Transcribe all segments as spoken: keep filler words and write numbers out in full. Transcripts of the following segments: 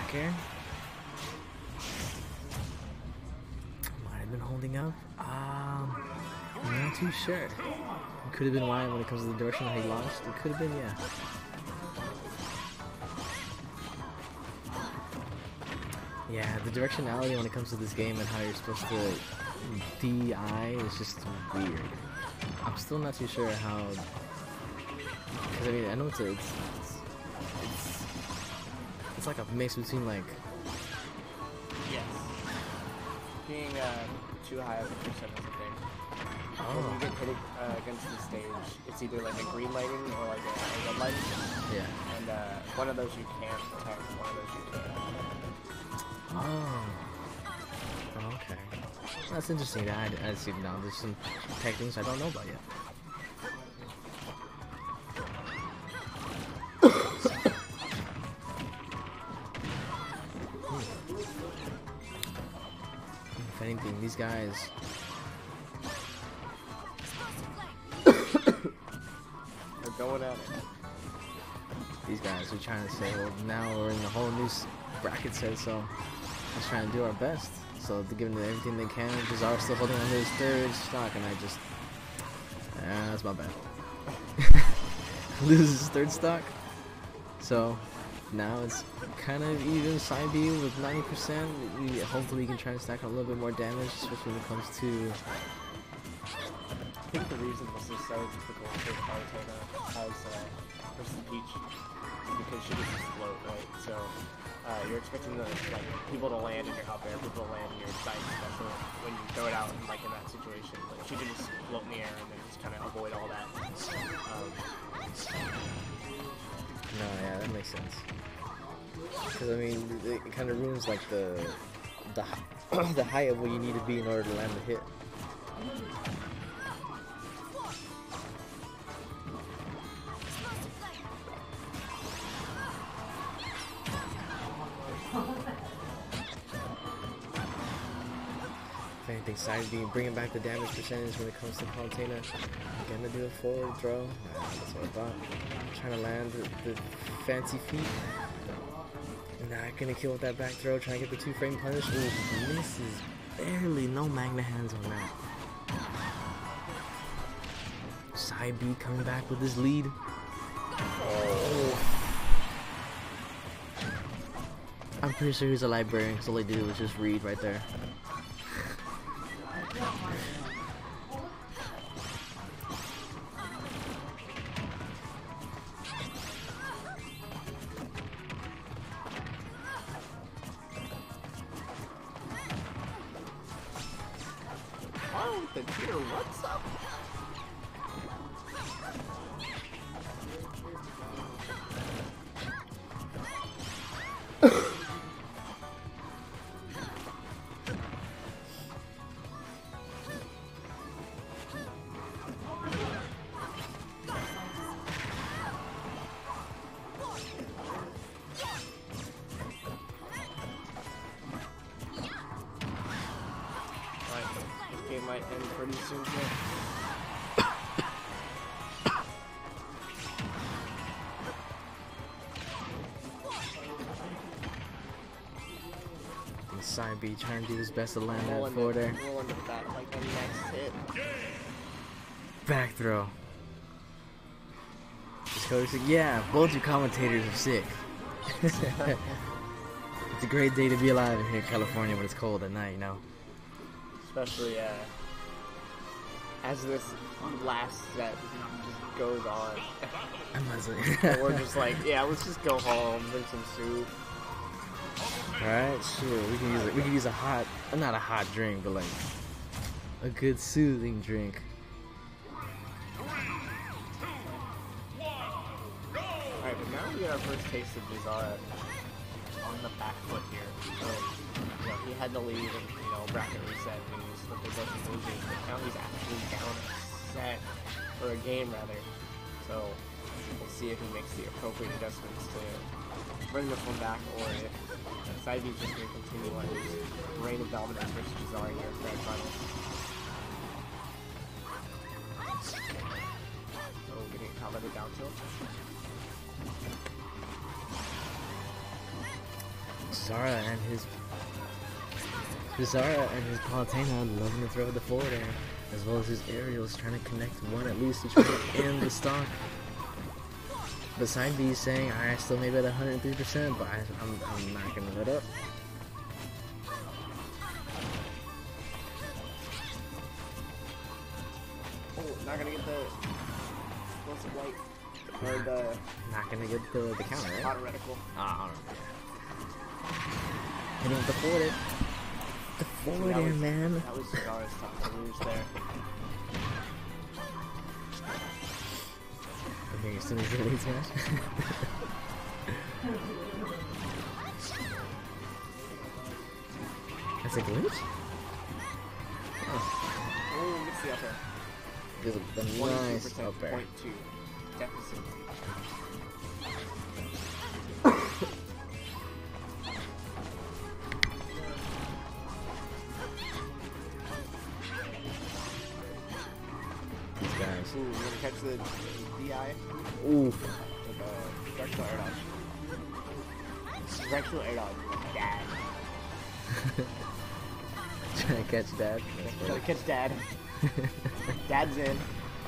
back air. Might have been holding up. Um, I'm not too sure. It could have been why when it comes to the direction that he launched. It could have been, yeah. Yeah, the directionality when it comes to this game and how you're supposed to D I is just weird. I'm still not too sure how. Because I mean, I know it's a, it's, it's it's it's like a mix between like. Yes. Being uh, too high of a percent is a thing. Oh. When you get hit uh, against the stage, it's either like a green lighting or like a, a red lighting. Yeah. And uh, one of those you can't protect, one of those you can. Oh. Okay. That's interesting. That I, I see now. There's some tech things I don't know about yet. If anything, these guys. They're going at it. These guys are trying to say, well, now we're in a whole new bracket set, so let's try and do our best. So they're giving it everything they can. Jazara still holding on to his third stock, and I just, ah, that's my bad. Loses his third stock. So now it's kind of even PsydB with ninety percent. We hopefully we can try to stack a little bit more damage, especially when it comes to. I think the reason this is so difficult for Palutena as uh, versus Peach is because she just float, right? So uh, you're expecting the like people to land in your up air, people to land in your side special when you throw it out in, like in that situation. Like she can just float in the air and then just kind of avoid all that. Um, No, yeah, that makes sense. Because I mean, it, it kind of ruins like the the the height of where you need to be in order to land the hit. If anything, PsydB bringing back the damage percentage when it comes to Palutena. Gonna do a forward throw. Yeah, that's what I thought. Trying to land the, the fancy feet. Not gonna kill with that back throw. Trying to get the two frame punish. Ooh, misses barely. No Magna hands on that. PsydB coming back with his lead. Oh. I'm pretty sure he's a librarian because all he did was just read right there. oh, the deer, what's up? Game might end pretty soon here. PsydB trying to do his best to land We'll that forward there. We'll end up that like the next hit. Back throw. This coach said, yeah, both your commentators are sick. It's a great day to be alive in here in California when it's cold at night, you know. Especially uh, as this last set just goes on. We're just like, yeah, let's just go home, drink some soup. Alright, sure. We can use a, we can use a hot, not a hot drink, but like a good soothing drink. Alright, but now we get our first taste of Jazara on the back foot here. So, you know, he had to leave and, you know, bracket reset and he was with the both losing, but now he's actually down a set, or a game rather. So we'll see if he makes the appropriate adjustments to bring this one back, or if PsydB is just going to continue on his reign of dominance versus Jazara here in Grand Finals. So getting caught by the down tilt. Jazara and his Jazara and his Palutena loving to throw the forward air, as well as his aerials, trying to connect one at least to try to end the stock. But PsydB is saying, I still maybe at one hundred three percent, but I, I'm, I'm not going to let up. Oh, not going to get the explosive light. Or the... Not going to get the, the counter, right? Auto reticle. Ah, hitting with the forward air. The forward air, man. That was Jazara's top to lose there. I think as soon as the lead smash. That's a glitch? Oh, oh gets the upper. There's a, a nice up air. point two deficit. These guys. Ooh, we're gonna catch the D I. Oof. With a directional air dodge. Directional air dodge. Dad. Trying to catch Dad. Trying to catch Dad. Dad's in.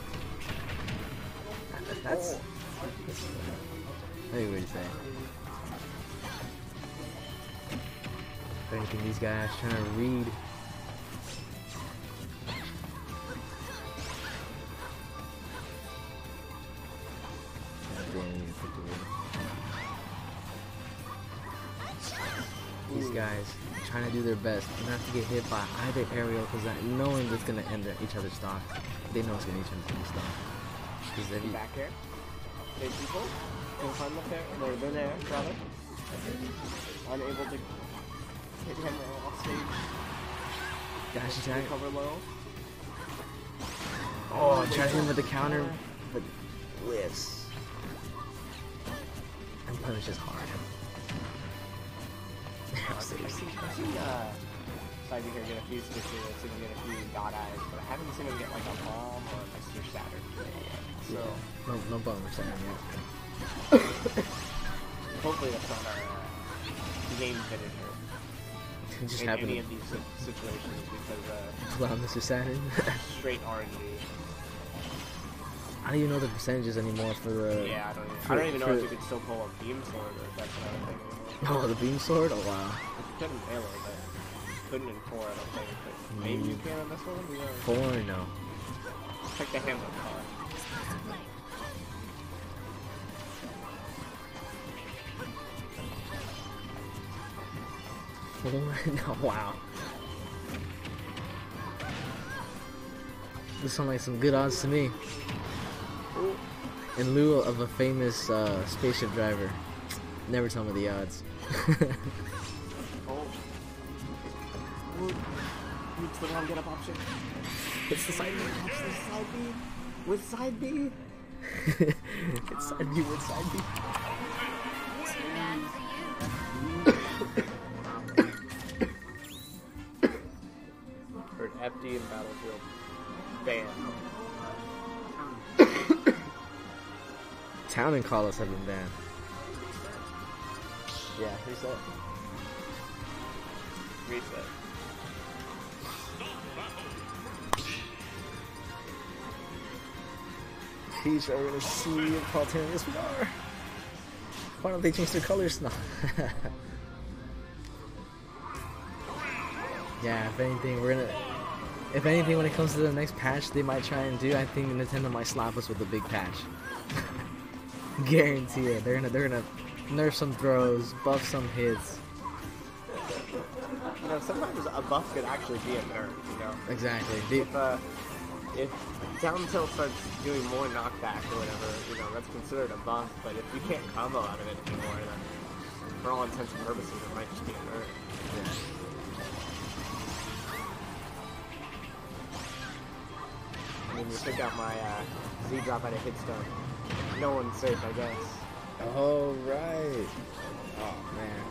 That's. Oh. Hey, what do you say? If anything, these guys trying to read. These guys trying to do their best not to get hit by either aerial, because knowing it's going to end each other's stock. They know it's going to each other's stock. Because if you back here, there's people can climb up there, or they're there, rather. Unable to hit him off stage. Dash attack. Cover low. Oh, tries him with the counter, but lifts. And punishes hard. I've seen, I've seen uh, PsydB here get a few stitches, I've seen him get a few dot eyes, but I haven't seen him get like a bomb or a Mister Saturn yet. So, yeah. no, no bomb or Saturn yet. Hopefully that's not our uh, game finisher. It just in happened any of these situations, because uh, well, Mister Saturn. straight R N G. I don't even know the percentages anymore for the. Yeah, I don't even, for, I don't even know for, if you could still pull a beam sword or if that's another thing anymore. Oh, the beam sword? Oh, wow. You couldn't melee, but couldn't in four, I don't think. But maybe you can on this one? Yeah. Four, no. Check the handle card. Four? No, wow. This sounds like some good odds to me. Ooh. In lieu of a famous uh, spaceship driver. Never tell me the odds. Oh. What's the wrong get up option? It's the side B. It's the side B. With side B. It's side B with side B. Heard F D in Battlefield. Bam. Town and Carlos have been banned. Yeah, reset. Reset. Jeez, are we gonna see Palutena? Yes, we are. Why don't they change their colors? No. Yeah, if anything, we're gonna. If anything, when it comes to the next patch, they might try and do. I think Nintendo might slap us with a big patch. Guarantee it. They're gonna. They're gonna nerf some throws, buff some hits. You know, sometimes a buff could actually be a nerf. You know. Exactly. They, If uh, if down tilt starts doing more knockback or whatever, you know, that's considered a buff. But if you can't combo out of it anymore, then for all intents and purposes, it might just be a nerf. yeah. I mean, you pick out my uh, Z drop at a hit stun. No one's safe, I guess. Oh right. Oh man.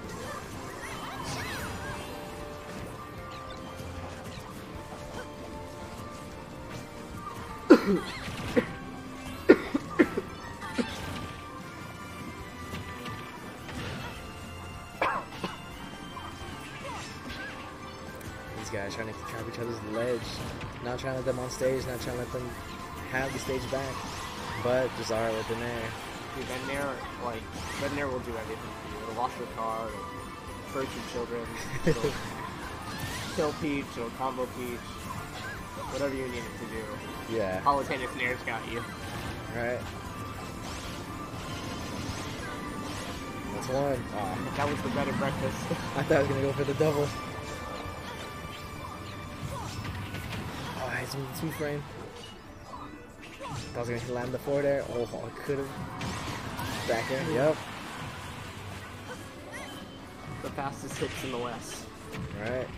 these guys trying to trap each other's ledge. Not trying to let them on stage, not trying to let them have the stage back. But Jazara with the nair. Dude, that nair, like, that nair will do everything for you. It'll lock your car, it'll hurt your children, it'll kill Peach, it'll combo Peach, whatever you need it to do. Yeah. Palutena's nair's got you. Right. That's one. Oh. That was the better breakfast. I thought I was going to go for the double. Oh, I had some two frame. I was going to land the four there. Oh, I could have. Back there. Yep. The fastest hits in the West. Right.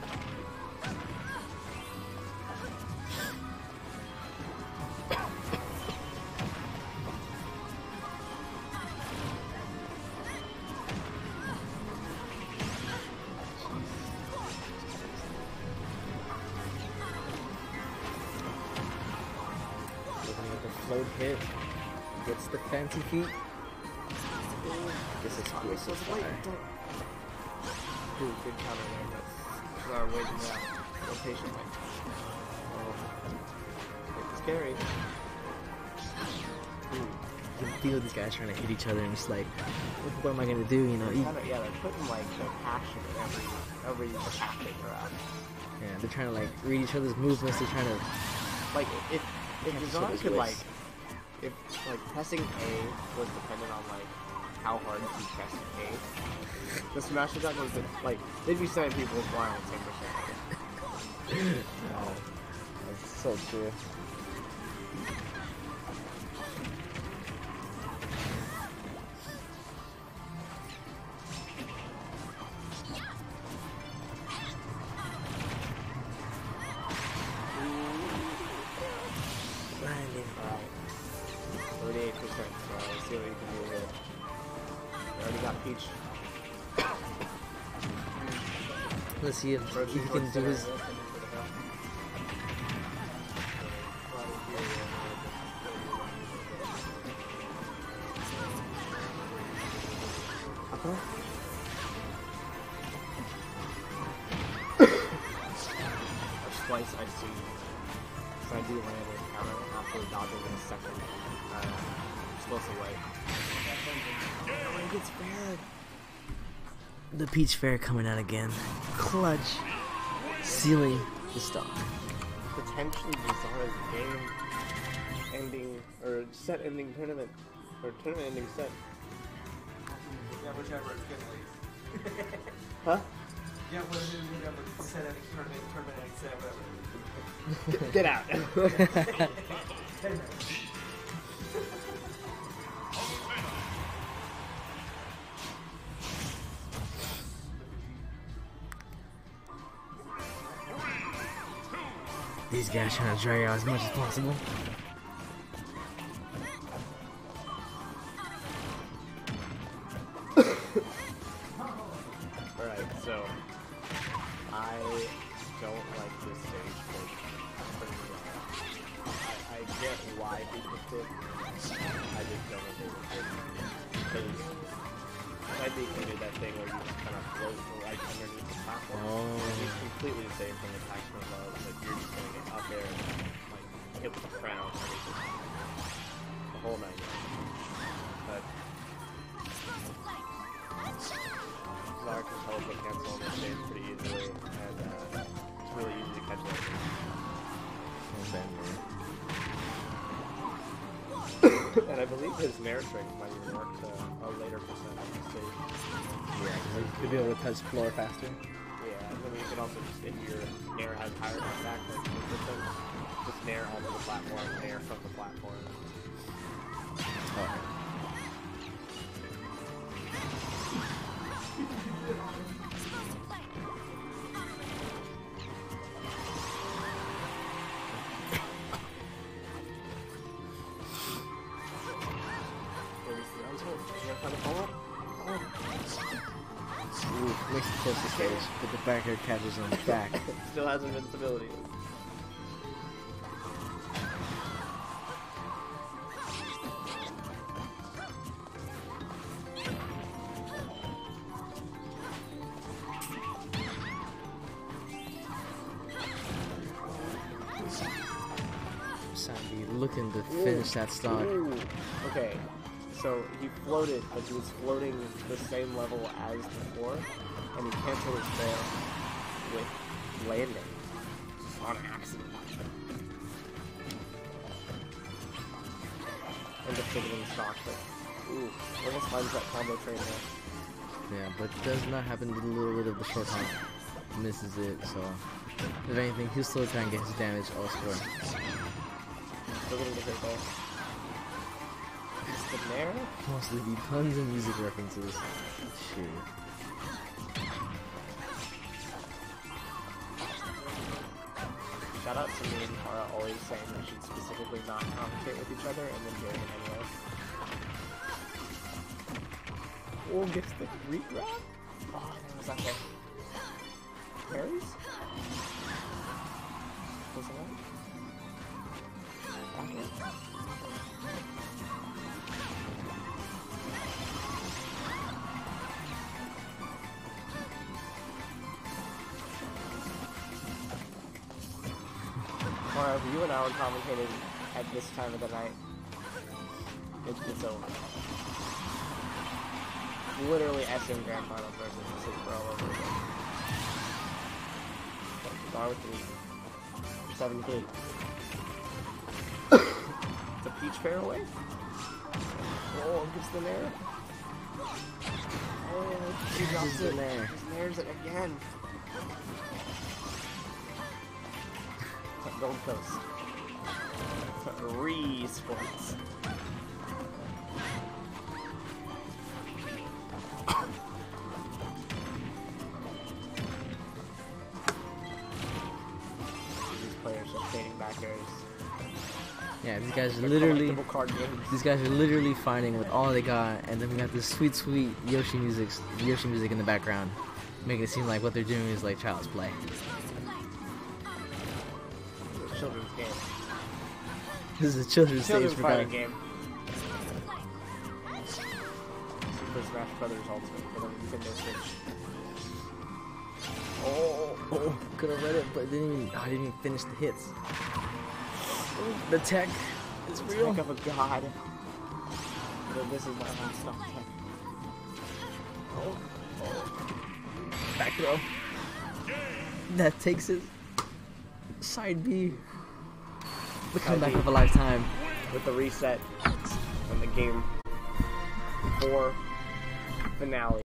Float hit, gets the fancy feet, gets explosive fire. Ooh, good counter there, but uh, waiting out. So patiently. Oh. It's scary. You can feel these guys trying to hit each other and it's like, what am I gonna do, you know? You, Kinda, yeah, they're putting like their passion in every, every attack they throw out. yeah, they're trying to like read each other's movements, they're trying to... Like, if, if Catch each Jazara other's could like, wrists. if like pressing A was dependent on like how hard you press A, the smash attack was like they'd be sending people flying at ten percent. Oh, that's so true. thirty-eight percent, so let's see what you can do here. We already got Peach. Let's see if, if he can do his... Twice I see. So I do land a counter after dodging in a second. Uh, explosive way. Oh, he gets fair. The Peach Fair coming out again. Clutch. Sealing the stock. Potentially Jazara's game ending, or set ending tournament, or tournament ending set. Yeah, whichever it's good least. Huh? Yeah, whatever, set any tournament, tournament, set whatever. Get out. These guys trying to drag out as much as possible. Alright, so I don't like this stage for I, I get why he picked it. I just don't think it because PsydB did that thing where you just kind of float right underneath the platform. Oh. He's completely safe from attacks from above, but you're just gonna get up there and like hit with the crown and everything. The whole nine yards. But Jazara can teleport cancel on this stage pretty easily, and uh, it's really easy to catch that. And I believe his Nair strength might even work to a later percent on the stage. Yeah, because you could be able to touch floor faster. Yeah, and then you can also just, if your Nair has higher knockback, like ten percent, just Nair onto the platform, Nair from the platform. Oh. Ooh, makes it close to stage, but the back air catches him back. Still has invincibility. looking to finish that stock. Ooh. Okay, so he floated, but he was floating the same level as before, and he canceled his fail with landing on accident. And just taking stock, but ooh, almost finds that combo train there. Yeah, but does not happen to a little bit of the short hop. Misses it, so if anything, he'll still try and get his damage elsewhere. Still getting the hit goal. Just the nair? Mostly the tons of music references. Shoot. Shout out to me and Tara always saying we should specifically not commentate with each other and then doing it anyway. Oh, gets the re-grab? Oh, there was that hit. Parries? Was it on? Back in. Mara, if you and I were commentating at this time of the night, it, it's over. Literally S M Grand Final versus Super all over again. Star with three. seventeen. It's a peach fairway. Oh, gets the nair. Oh, he drops it. Nair. Just nairs it again. Gold Coast. Esports. These players are fading backers. Yeah, these guys are They're literally collectible card games. these guys are literally fighting with all they got, and then we got this sweet, sweet Yoshi music, Yoshi music in the background, making it seem like what they're doing is like child's play. Children's game. This is a children's stage Children's for fighting God. game. Super Smash Brothers Ultimate for the Nintendo Switch. Oh, oh, could have read it, but didn't even, oh, I didn't even finish the hits. The tech is real. Tech of a god. But this is my last stop tech. Oh, oh. Back throw. That takes it. Side B. The comeback of a lifetime. With the reset and the game four finale.